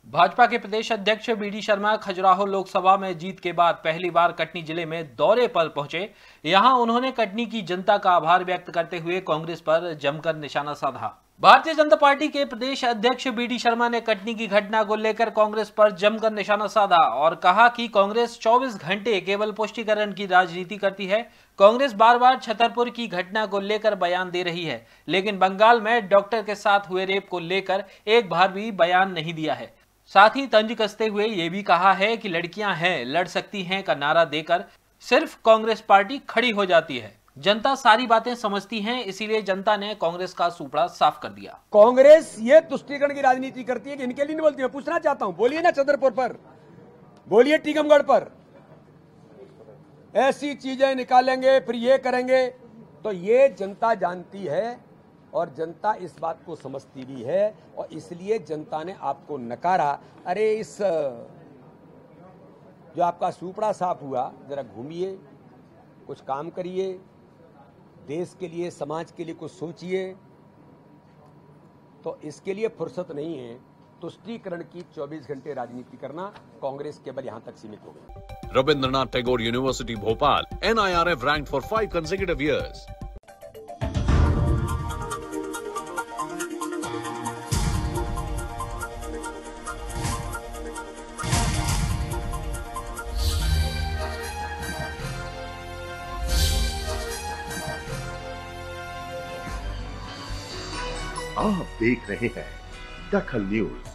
भाजपा के प्रदेश अध्यक्ष बीडी शर्मा खजुराहो लोकसभा में जीत के बाद पहली बार कटनी जिले में दौरे पर पहुंचे। यहां उन्होंने कटनी की जनता का आभार व्यक्त करते हुए कांग्रेस पर जमकर निशाना साधा। भारतीय जनता पार्टी के प्रदेश अध्यक्ष बीडी शर्मा ने कटनी की घटना को लेकर कांग्रेस पर जमकर निशाना साधा और कहा कि कांग्रेस 24 घंटे केवल पुष्टिकरण की राजनीति करती है। कांग्रेस बार बार छतरपुर की घटना को लेकर बयान दे रही है, लेकिन बंगाल में डॉक्टर के साथ हुए रेप को लेकर एक बार भी बयान नहीं दिया है। साथ ही तंज कसते हुए ये भी कहा है कि लड़कियां हैं, लड़ सकती हैं का नारा देकर सिर्फ कांग्रेस पार्टी खड़ी हो जाती है। जनता सारी बातें समझती है, इसीलिए जनता ने कांग्रेस का सुपड़ा साफ कर दिया। कांग्रेस ये तुष्टीकरण की राजनीति करती है कि इनके लिए नहीं बोलती। मैं पूछना चाहता हूं, बोलिए ना छतरपुर पर, बोलिए टीकमगढ़ पर, ऐसी चीजें निकालेंगे फिर ये करेंगे। तो ये जनता जानती है और जनता इस बात को समझती भी है और इसलिए जनता ने आपको नकारा। अरे इस जो आपका सुपड़ा साफ हुआ, जरा घूमिए, कुछ काम करिए, देश के लिए समाज के लिए कुछ सोचिए। तो इसके लिए फुर्सत नहीं है। तुष्टीकरण की 24 घंटे राजनीति करना कांग्रेस केवल यहां तक सीमित हो गई। Rabindranath Tagore university Bhopal, NIRF ranked for 5 consecutive years. आप देख रहे हैं दखल न्यूज।